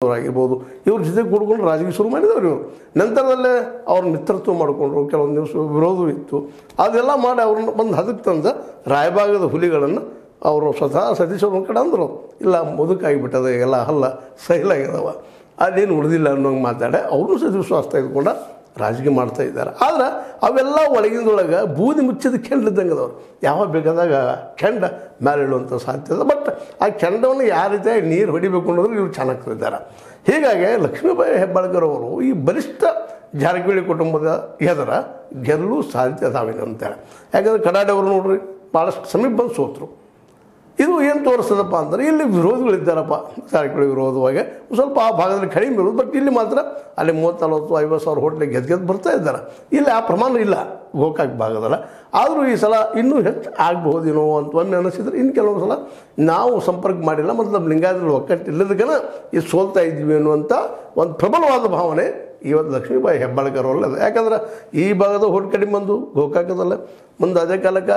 ಆಗಿರ್ಬೋದು ಇವ್ರ ಜೊತೆ ಕೂಡ್ಕೊಂಡು ರಾಜಕೀಯ ಶುರು ಮಾಡಿದವರು ಇವರು. ನಂತರದಲ್ಲೇ ಅವ್ರ ಮಿತ್ರತ್ವ ಮಾಡಿಕೊಂಡ್ರು, ಕೆಲವೊಂದು ದಿವಸ ವಿರೋಧವೂ ಇತ್ತು. ಅದೆಲ್ಲ ಮಾಡಿ ಅವ್ರನ್ನ ಬಂದು ಹದಕ್ಕೆ ತಂದ ರಾಯಭಾಗದ ಹುಲಿಗಳನ್ನು ಅವರು ಸ್ವತಃ ಸತೀಶ್ ಅವ್ರ ಕಡೆ ಅಂದರು, ಇಲ್ಲ ಮುದುಕಾಗಿಬಿಟ್ಟದ ಎಲ್ಲ ಹಲ್ಲ ಸೈಲಾಗಿದಾವ, ಅಲ್ಲೇನು ಉಳಿದಿಲ್ಲ ಅನ್ನೋಂಗೆ ಮಾತಾಡಿ ಅವ್ರನ್ನೂ ಸಹ ವಿಶ್ವಾಸ ತೆಗೆದುಕೊಂಡು ರಾಜಕೀಯ ಮಾಡ್ತಾ ಇದ್ದಾರೆ. ಆದ್ರೆ ಅವೆಲ್ಲ ಒಳಗಿಂದೊಳಗೆ ಬೂದಿ ಮುಚ್ಚಿದ ಕೆಂಡಿದ್ದಂಗೆ ಅದಾವ್ರು. ಯಾವಾಗ ಬೇಕಾದಾಗ ಕೆಂಡ ಮೇಲೆ ಇಳುವಂಥ ಸಾಧ್ಯತೆ. ಬಟ್ ಆ ಕೆಂಡವನ್ನು ಯಾವ ರೀತಿಯಾಗಿ ನೀರು ಹೊಡಿಬೇಕು ಅನ್ನೋದ್ರೆ ಇವ್ರು ಚೆನ್ನಾಗ್ತಿದ್ದಾರೆ. ಹೀಗಾಗಿ ಲಕ್ಷ್ಮೀಬಾಯಿ ಹೆಬ್ಬಾಳ್ಕರ್ ಅವರು ಈ ಬಲಿಷ್ಠ ಜಾರಕಿಹೊಳಿ ಕುಟುಂಬದ ಎದುರ ಗೆಲ್ಲೂ ಸಾಧ್ಯತೆ ಅದಾವೇನು ಅಂತೇಳಿ. ಯಾಕಂದರೆ ಕಡಾಡಿ ಅವರು ನೋಡ್ರಿ ಭಾಳಷ್ಟು ಸಮೀಪ ಬಂದು ಸೋತರು. ಇದು ಏನು ತೋರಿಸ್ತದಪ್ಪ ಅಂದರೆ ಇಲ್ಲಿ ವಿರೋಧಿಗಳಿದ್ದಾರಪ್ಪ, ಜಾರಕಿಹೊಳಿ ವಿರೋಧವಾಗಿ ಸ್ವಲ್ಪ ಆ ಭಾಗದಲ್ಲಿ ಕಡಿಮೆ ಇರೋದು. ಬಟ್ ಇಲ್ಲಿ ಮಾತ್ರ ಅಲ್ಲಿ 30-40-50 ಸಾವಿರ ಹೋಟ್ಲಿಗೆ ಗೆದ್ದು ಬರ್ತಾ ಇದ್ದಾರೆ. ಇಲ್ಲಿ ಆ ಪ್ರಮಾಣ ಇಲ್ಲ ಗೋಕಾಕ್ ಭಾಗದಲ್ಲ. ಆದರೂ ಈ ಸಲ ಇನ್ನೂ ಹೆಚ್ಚು ಆಗಬಹುದೇನೋ ಅಂತ ಒಮ್ಮೆ ಅನ್ನಿಸಿದ್ರೆ, ಇನ್ನು ಕೆಲವೊಂದು ಸಲ ನಾವು ಸಂಪರ್ಕ ಮಾಡಿಲ್ಲ ಮತ್ತು ನಮ್ಮ ಲಿಂಗಾಯತರಲ್ಲಿ ಒಕ್ಕಟ್ಟು ಇಲ್ಲದಕ್ಕನ ಇದು ಸೋಲ್ತಾ ಇದ್ವಿ ಅನ್ನುವಂಥ ಒಂದು ಪ್ರಬಲವಾದ ಭಾವನೆ ಇವತ್ತು ಲಕ್ಷ್ಮೀಬಾಯಿ ಹೆಬ್ಬಾಳ್ಕರ್ ಅವರಲ್ಲ. ಯಾಕಂದ್ರೆ ಈ ಭಾಗದ ಹೋಟ್ ಕಡಿಮೆ ಬಂದು ಗೋಕಾಕದಲ್ಲ, ಮುಂದೆ ಅದೇ ಕಾಲಕ್ಕೆ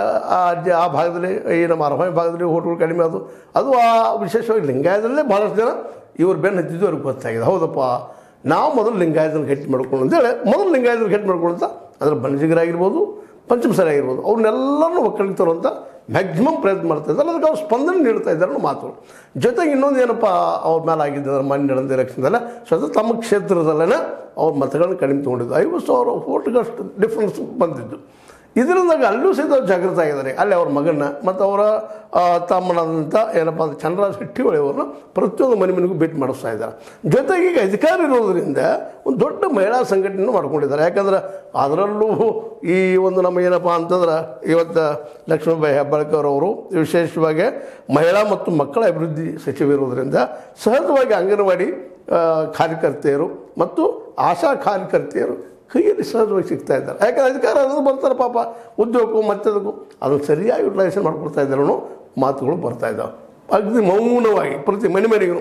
ಆ ಭಾಗದಲ್ಲಿ ಈ ನಮ್ಮ ಅರಮನೆ ಭಾಗದಲ್ಲಿ ಹೋಟ್ಗಳು ಕಡಿಮೆ ಅದು ಆ ವಿಶೇಷವಾಗಿ ಲಿಂಗಾಯತದಲ್ಲೇ ಭಾಳಷ್ಟು ಜನ ಇವ್ರು ಬೆನ್ನು ಹತ್ತಿದ್ದು ಅವ್ರಿಗೆ ಗೊತ್ತಾಗಿದೆ. ಹೌದಪ್ಪ, ನಾವು ಮೊದಲು ಲಿಂಗಾಯತನ ಗಟ್ಟಿ ಮಾಡ್ಕೊಂಡು ಅಂತೇಳಿ ಮೊದಲು ಲಿಂಗಾಯತನ ಗಟ್ಟಿ ಮಾಡ್ಕೊಳ್ಳುತ್ತಾ ಅಂದರೆ ಬಣಜಿಗರಾಗಿರ್ಬೋದು, ಪಂಚಮಸಾರಿ ಆಗಿರ್ಬೋದು, ಅವ್ರನ್ನೆಲ್ಲರನ್ನೂ ಒಕ್ಕಲಿಗೆ ತರುವಂಥ ಮ್ಯಾಕ್ಸಿಮಮ್ ಪ್ರಯತ್ನ ಮಾಡ್ತಾ ಇದ್ದಾರೆ. ಅದಕ್ಕೆ ಅವ್ರು ಸ್ಪಂದನೆ ನೀಡ್ತಾ ಇದ್ದಾರೆ ಅನ್ನೋ ಮಾತು. ಜೊತೆಗೆ ಇನ್ನೊಂದು ಏನಪ್ಪ ಅವ್ರ ಮೇಲೆ ಆಗಿದ್ದಂದ್ರೆ ಮಾನ್ಯ ನಡೆದ ಎಲೆಕ್ಷನ್ದಲ್ಲ ಸ್ವತಃ ತಮ್ಮ ಕ್ಷೇತ್ರದಲ್ಲೇ ಅವ್ರ ಮತಗಳನ್ನ ಕಡಿಮೆ ತೊಗೊಂಡಿದ್ದು. 50,000 ವೋಟ್ಗಷ್ಟು ಡಿಫ್ರೆನ್ಸ್ ಬಂದಿದ್ದು. ಇದರಿಂದಾಗ ಅಲ್ಲೂ ಸಹಿತ ಜಾಗೃತ ಆಗಿದ್ದಾರೆ. ಅಲ್ಲಿ ಅವ್ರ ಮಗನ ಮತ್ತು ಅವರ ತಮ್ಮನಾದಂಥ ಏನಪ್ಪ ಅಂದ್ರೆ ಚಂದ್ರರಾಜ್ ಹಟ್ಟಿಹೊಳಿ ಅವ್ರನ್ನ ಪ್ರತಿಯೊಂದು ಮನೆಗೂ ಭೇಟಿ ಮಾಡಿಸ್ತಾ ಇದ್ದಾರೆ. ಜೊತೆಗೆ ಈಗ ಅಧಿಕಾರ ಇರೋದರಿಂದ ಒಂದು ದೊಡ್ಡ ಮಹಿಳಾ ಸಂಘಟನೆ ಮಾಡ್ಕೊಂಡಿದ್ದಾರೆ. ಯಾಕಂದ್ರೆ ಅದರಲ್ಲೂ ಈ ಒಂದು ನಮ್ಮ ಏನಪ್ಪ ಅಂತಂದ್ರೆ ಇವತ್ತು ಲಕ್ಷ್ಮೀಬಾಯಿ ಹೆಬ್ಬಾಳ್ಕರ್ ಅವರು ವಿಶೇಷವಾಗಿ ಮಹಿಳಾ ಮತ್ತು ಮಕ್ಕಳ ಅಭಿವೃದ್ಧಿ ಸಚಿವರಿರೋದ್ರಿಂದ ಸಹಜವಾಗಿ ಅಂಗನವಾಡಿ ಕಾರ್ಯಕರ್ತೆಯರು ಮತ್ತು ಆಶಾ ಕಾರ್ಯಕರ್ತೆಯರು ಕೈಯಲ್ಲಿ ಸಹಜವಾಗಿ ಸಿಗ್ತಾ ಇದ್ದಾರೆ. ಯಾಕಂದರೆ ಅಧಿಕಾರ ಅನ್ನೋದು ಬರ್ತಾರೆ ಪಾಪ ಉದ್ಯೋಗಕ್ಕೂ ಮತ್ತದಕ್ಕೂ ಅದನ್ನು ಸರಿಯಾಗಿ ಯುಟಿಲೈಸೇಷನ್ ಮಾಡ್ಕೊಡ್ತಾ ಇದ್ದಾರೆ ಅನ್ನೋ ಮಾತುಗಳು ಬರ್ತಾ ಇದ್ದಾವೆ. ಅಗದಿ ಮೌನವಾಗಿ ಪ್ರತಿ ಮನೆಗೂ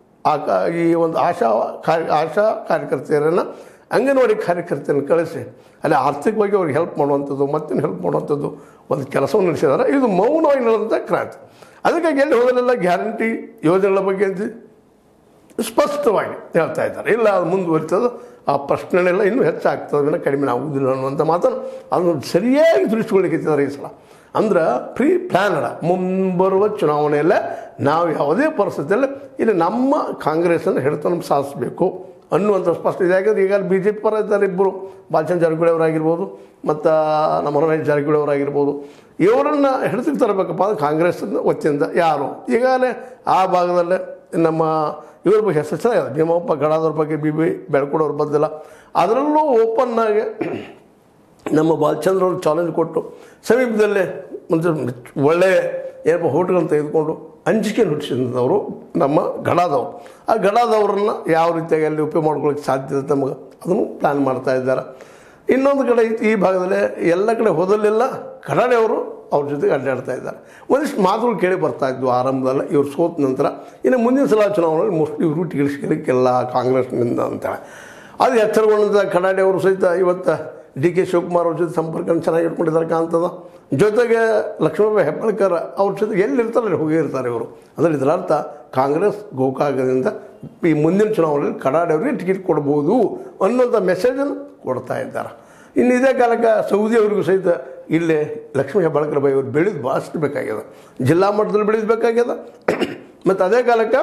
ಈ ಒಂದು ಆಶಾ ಕಾರ್ಯಕರ್ತೆಯರನ್ನು ಅಂಗನವಾಡಿ ಕಾರ್ಯಕರ್ತೆಯನ್ನು ಕಳಿಸಿ ಅಲ್ಲಿ ಆರ್ಥಿಕವಾಗಿ ಅವ್ರಿಗೆ ಹೆಲ್ಪ್ ಮಾಡುವಂಥದ್ದು ಮತ್ತೇನು ಹೆಲ್ಪ್ ಮಾಡುವಂಥದ್ದು ಒಂದು ಕೆಲಸವನ್ನು ನಡೆಸಿದ್ದಾರೆ. ಇದು ಮೌನವಾಗಿ ನಡೆದಂಥ ಕ್ರಾಂತಿ. ಅದಕ್ಕಾಗಿ ಎಲ್ಲಿ ಹೋಗಲೆಲ್ಲ ಗ್ಯಾರಂಟಿ ಯೋಜನೆಗಳ ಬಗ್ಗೆ ಅಂತ ಸ್ಪಷ್ಟವಾಗಿ ಹೇಳ್ತಾ ಇದ್ದಾರೆ. ಇಲ್ಲ ಅದು ಮುಂದುವರಿತದೆ, ಆ ಪ್ರಶ್ನೆನೆಲ್ಲ ಇನ್ನೂ ಹೆಚ್ಚಾಗ್ತದೆ, ಕಡಿಮೆ ಆಗುವುದಿಲ್ಲ ಅನ್ನುವಂಥ ಮಾತನ್ನು ಅದನ್ನು ಸರಿಯಾಗಿ ತಿಳಿಸ್ಕೊಳ್ಳಿಕ್ಕಿದ್ದಾರೆ ಈ ಸಲ. ಅಂದ್ರೆ ಪ್ರೀ ಪ್ಲ್ಯಾನಡ ಮುಂಬರುವ ಚುನಾವಣೆಯಲ್ಲೇ ನಾವು ಯಾವುದೇ ಪರಿಸ್ಥಿತಿಯಲ್ಲಿ ಇಲ್ಲಿ ನಮ್ಮ ಕಾಂಗ್ರೆಸ್ಸನ್ನು ಹಿಡಿತನ ಸಾಧಿಸಬೇಕು ಅನ್ನುವಂಥ ಸ್ಪಷ್ಟ ಇದೆ. ಯಾಕಂದರೆ ಈಗ ಬಿ ಜೆ ಪಿ ಪರ ಇದ್ದಾರೆ ಇಬ್ಬರು, ಬಾಲಚಂದ್ರ ಜಾರಕಿಹೊಳಿ ಅವರಾಗಿರ್ಬೋದು ಮತ್ತು ನಮ್ಮ ರಮೇಶ್ ಜಾರಕಿಹೊಳಿ ಅವರಾಗಿರ್ಬೋದು. ಇವರನ್ನು ಹಿಡಿತಕ್ಕೆ ತರಬೇಕಪ್ಪ ಅಂದರೆ ಕಾಂಗ್ರೆಸ್ ವತಿಯಿಂದ ಯಾರು ಈಗಾಗಲೇ ಆ ಭಾಗದಲ್ಲೇ ನಮ್ಮ ಇವ್ರ ಬಗ್ಗೆ ಹೆಸರು ಚೆನ್ನಾಗಿದೆ, ಭೀಮಪ್ಪ ಗಡಾದವ್ರ ಬಗ್ಗೆ ಬಿ ಬೆಳ್ಕೊಡೋರು ಬಂದಿಲ್ಲ. ಅದರಲ್ಲೂ ಓಪನ್ನಾಗಿ ನಮ್ಮ ಬಾಲಚಂದ್ರ ಅವರು ಚಾಲೆಂಜ್ ಕೊಟ್ಟು ಸಮೀಪದಲ್ಲೇ ಒಂದು ಒಳ್ಳೆಯ ಏನಪ್ಪ ಹೋಟ್ಗಳನ್ನು ತೆಗೆದುಕೊಂಡು ಅಂಜಿಕೆಯನ್ನು ಹುಟ್ಟಿಸಿದವರು ನಮ್ಮ ಗಡಾದವರು. ಆ ಗಡಾದವ್ರನ್ನ ಯಾವ ರೀತಿಯಾಗಿ ಅಲ್ಲಿ ಉಪಯೋಗ ಮಾಡ್ಕೊಳ್ಳೋಕ್ಕೆ ಸಾಧ್ಯತೆ ನಮಗೆ ಅದನ್ನು ಪ್ಲ್ಯಾನ್ ಮಾಡ್ತಾ ಇದ್ದಾರೆ. ಇನ್ನೊಂದು ಕಡೆ ಈ ಭಾಗದಲ್ಲೇ ಎಲ್ಲ ಕಡೆ ಹೋದಲ್ಲೆಲ್ಲ ಕಡಾಡೆಯವರು ಅವ್ರ ಜೊತೆಗೆ ಅಡ್ಡಾಡ್ತಾ ಇದ್ದಾರೆ. ಒಂದಿಷ್ಟು ಮಾತುಗಳು ಕೇಳಿ ಬರ್ತಾ ಇದ್ವು ಆರಂಭದಲ್ಲ. ಇವ್ರು ಸೋತ ನಂತರ ಇನ್ನು ಮುಂದಿನ ಸಲ ಚುನಾವಣೆಯಲ್ಲಿ ಮೋಸ್ಟ್ಲಿ ಇವರು ಟಿಗಿಸ್ಲಿಕ್ಕೆಲ್ಲ ಕಾಂಗ್ರೆಸ್ನಿಂದ ಅಂತಾಳೆ. ಅದು ಎಚ್ಚರಗೊಂಡಂಥ ಕಡಾಡೆಯವರು ಸಹಿತ ಇವತ್ತು ಡಿ ಕೆ ಶಿವಕುಮಾರ್ ಅವ್ರ ಜೊತೆ ಸಂಪರ್ಕ ಚೆನ್ನಾಗಿ ಇಟ್ಕೊಂಡಿದ್ದಾರೆ ಕಾಣ್ತದ. ಜೊತೆಗೆ ಲಕ್ಷ್ಮೀಬಾಯಿ ಹೆಬ್ಬಾಳ್ಕರ್ ಅವ್ರ ಜೊತೆಗೆ ಎಲ್ಲಿರ್ತಾರೆ ಅಲ್ಲಿ ಹೋಗಿರ್ತಾರೆ ಇವರು. ಅಂದರೆ ಇದರ ಅರ್ಥ ಕಾಂಗ್ರೆಸ್ ಗೋಕಾಕದಿಂದ ಈ ಮುಂದಿನ ಚುನಾವಣೆಯಲ್ಲಿ ಕಡಾಡೆಯವ್ರಿಗೆ ಟಿಕೆಟ್ ಕೊಡ್ಬೋದು ಅನ್ನೋಂಥ ಮೆಸೇಜನ್ನು ಕೊಡ್ತಾ ಇದ್ದಾರೆ. ಇನ್ನು ಇದೇ ಕಾಲಕ್ಕೆ ಸೌದಿ ಅವರಿಗೂ ಸಹಿತ ಇಲ್ಲೇ ಲಕ್ಷ್ಮೀ ಹೆಬ್ಬಾಳ್ಕರ್ ಬಾಯಿ ಅವರು ಬೆಳೆದು ಭಾಳಷ್ಟು ಬೇಕಾಗ್ಯದ, ಜಿಲ್ಲಾ ಮಟ್ಟದಲ್ಲಿ ಬೆಳೆಸಬೇಕಾಗ್ಯದ ಮತ್ತು ಅದೇ ಕಾಲಕ್ಕೆ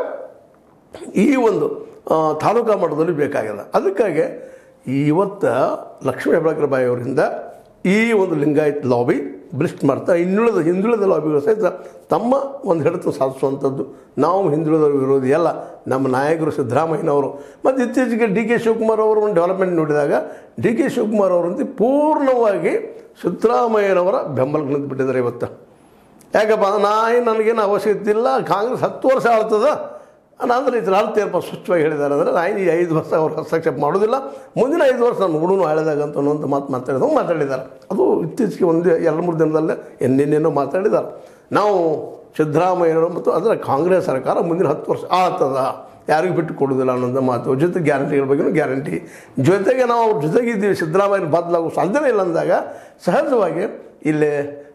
ಈ ಒಂದು ತಾಲೂಕಾ ಮಟ್ಟದಲ್ಲಿ ಬೇಕಾಗ್ಯದ. ಅದಕ್ಕಾಗಿ ಇವತ್ತು ಲಕ್ಷ್ಮೀ ಹೆಬ್ಬಾಳ್ಕರ್ ಬಾಯಿ ಅವರಿಂದ ಈ ಒಂದು ಲಿಂಗಾಯತ್ ಲಾಬಿ ಬ್ಲಿಸ್ಟ್ ಮಾಡ್ತಾ ಹಿಂದುಳಿದ ಲಾಬಿಗಳು ಸಹಿತ ತಮ್ಮ ಒಂದು ಹಿಡಿತ ಸಾಧಿಸುವಂಥದ್ದು. ನಾವು ಹಿಂದುಳಿದ ವಿರೋಧಿ ಅಲ್ಲ, ನಮ್ಮ ನಾಯಕರು ಸಿದ್ದರಾಮಯ್ಯನವರು ಮತ್ತು ಇತ್ತೀಚೆಗೆ ಡಿ ಕೆ ಶಿವಕುಮಾರ್ ಅವರು ಒಂದು ಡೆವಲಪ್ಮೆಂಟ್ ನೋಡಿದಾಗ ಡಿ ಕೆ ಶಿವಕುಮಾರ್ ಅವರಂತೆ ಪೂರ್ಣವಾಗಿ ಸಿದ್ದರಾಮಯ್ಯನವರ ಬೆಂಬಲಕ್ಕೆ ನಿಂತುಬಿಟ್ಟಿದ್ದಾರೆ ಇವತ್ತು. ಯಾಕಪ್ಪ ನನಗೇನು ಅವಶ್ಯಕತೆ ಇಲ್ಲ, ಕಾಂಗ್ರೆಸ್ 10 ವರ್ಷ ಆಳ್ತದ ಅಂದರೆ ಇದರ ಅರ್ಥ ಏನಪ್ಪ ಸ್ವಚ್ಛವಾಗಿ ಹೇಳಿದ್ದಾರೆ ಅಂದರೆ ನಾನು ಈ 5 ವರ್ಷ ಅವ್ರು ಹಸ್ತಕ್ಷೇಪ ಮಾಡೋದಿಲ್ಲ, ಮುಂದಿನ 5 ವರ್ಷ ನಾನು ಹುಡುಗನು ಆಳಿದಾಗಂತ ಅನ್ನೋಂಥ ಮಾತಾಡಿದ್ದಾರೆ. ಅದು ಇತ್ತೀಚೆಗೆ 1-2-3 ದಿನದಲ್ಲೇ ಎನ್ನೇನೇನೋ ಮಾತಾಡಿದ್ದಾರೆ. ನಾವು ಸಿದ್ದರಾಮಯ್ಯನವರು ಮತ್ತು ಅದರ ಕಾಂಗ್ರೆಸ್ ಸರ್ಕಾರ ಮುಂದಿನ 10 ವರ್ಷ ಆಗ್ತದ, ಯಾರಿಗೂ ಬಿಟ್ಟು ಕೊಡೋದಿಲ್ಲ ಅನ್ನೋಂಥ ಮಾತು. ಜೊತೆಗೆ ಗ್ಯಾರಂಟಿಗಳ ಬಗ್ಗೆಯೂ ಗ್ಯಾರಂಟಿ, ಜೊತೆಗೆ ನಾವು ಅವ್ರ ಜೊತೆಗಿದ್ದೀವಿ, ಸಿದ್ದರಾಮಯ್ಯನ ಬದಲಾಗೋ ಸಾಧ್ಯನೇ ಇಲ್ಲ ಅಂದಾಗ ಸಹಜವಾಗಿ ಇಲ್ಲಿ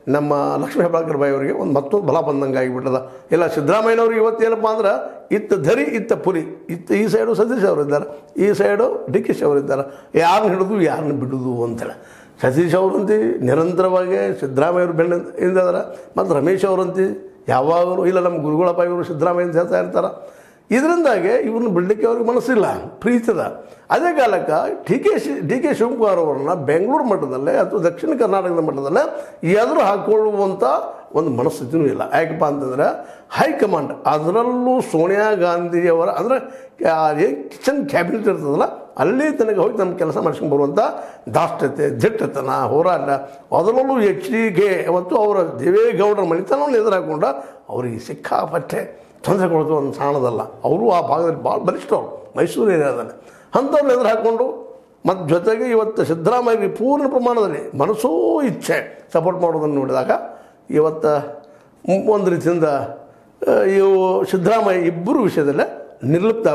ನಮ್ಮ ಲಕ್ಷ್ಮೀ ಹೆಬ್ಬಾಳ್ಕರ್ ಬಾಯಿ ಅವರಿಗೆ ಒಂದು ಮತ್ತೊಂದು ಬಲ ಬಂದಂಗೆ ಆಗಿಬಿಟ್ಟದ. ಇಲ್ಲ ಸಿದ್ದರಾಮಯ್ಯನವ್ರಿಗೆ ಇವತ್ತೇನಪ್ಪ ಅಂದ್ರೆ ಇತ್ತ ಧರಿ ಇತ್ತ ಪುರಿ, ಈ ಸೈಡು ಸತೀಶ್ ಅವರಿದ್ದಾರೆ, ಈ ಸೈಡು ಡಿ ಕೆ ಶಿ ಅವರಿದ್ದಾರೆ. ಯಾರನ್ನ ಹಿಡಿದು ಯಾರನ್ನ ಬಿಡೋದು ಅಂತೇಳಿ ಸತೀಶ್ ಅವರಂತಿ ನಿರಂತರವಾಗಿ ಸಿದ್ದರಾಮಯ್ಯವ್ರು ಬೆನ್ನಿಂದಾರ, ಮತ್ತು ರಮೇಶ್ ಅವರಂತಿ ಯಾವಾಗಲೂ ಇಲ್ಲ ನಮ್ಮ ಗುರುಗಳಪ್ಪ ಇವರು ಸಿದ್ದರಾಮಯ್ಯ ಅಂತ ಹೇಳ್ತಾ ಇರ್ತಾರೆ. ಇದರಿಂದಾಗೆ ಇವ್ರನ್ನ ಬಿಡಲಿಕ್ಕೆ ಅವ್ರಿಗೆ ಮನಸ್ಸಿಲ್ಲ, ಪ್ರೀತಿದ. ಅದೇ ಕಾಲಕ್ಕೆ ಡಿ ಕೆ ಶಿವಕುಮಾರ್ ಅವರನ್ನ ಬೆಂಗಳೂರು ಮಟ್ಟದಲ್ಲೇ ಅಥವಾ ದಕ್ಷಿಣ ಕರ್ನಾಟಕದ ಮಟ್ಟದಲ್ಲೇ ಎದುರು ಹಾಕ್ಕೊಳ್ಳುವಂಥ ಒಂದು ಮನಸ್ಥಿತಿನೂ ಇಲ್ಲ. ಯಾಕಪ್ಪ ಅಂತಂದರೆ ಹೈಕಮಾಂಡ್, ಅದರಲ್ಲೂ ಸೋನಿಯಾ ಗಾಂಧಿಯವರ ಅಂದರೆ ಕಿಚನ್ ಕ್ಯಾಬಿನೆಟ್ ಇರ್ತದಲ್ಲ, ಅಲ್ಲಿ ತನಗೆ ಹೋಗಿ ನಮ್ಮ ಕೆಲಸ ಮಾಡಿಸ್ಕೊಂಡು ಬರುವಂಥ ದಾಷ್ಟತೆ, ದಿಟ್ಟತನ, ಹೋರಾಟ, ಅದರಲ್ಲೂ HDK ಮತ್ತು ಅವರ ದೇವೇಗೌಡರ ಮನೆತನವನ್ನು ಎದುರು ಹಾಕ್ಕೊಂಡು ಅವರಿಗೆ ಸಿಕ್ಕಾಪಟ್ಟೆ ತೊಂದರೆ ಕೊಡೋದು ಒಂದು ಸಾಣದಲ್ಲ. ಅವರು ಆ ಭಾಗದಲ್ಲಿ ಭಾಳ ಬಲಿಷ್ಠವ್ರು, ಮೈಸೂರು ಏರಿಯಾದಲ್ಲಿ. ಅಂಥವ್ರನ್ನ ಎದುರು ಹಾಕ್ಕೊಂಡು ಮತ್ತು ಜೊತೆಗೆ ಇವತ್ತು ಸಿದ್ದರಾಮಯ್ಯಗೆ ಪೂರ್ಣ ಪ್ರಮಾಣದಲ್ಲಿ ಮನಸ್ಸೂ ಇಚ್ಛೆ ಸಪೋರ್ಟ್ ಮಾಡೋದನ್ನು ನೋಡಿದಾಗ ಇವತ್ತು ಒಂದು ರೀತಿಯಿಂದ ಇವು ಸಿದ್ದರಾಮಯ್ಯ ಇಬ್ಬರು ವಿಷಯದಲ್ಲೇ ನಿರ್ಲಿಪ್ತ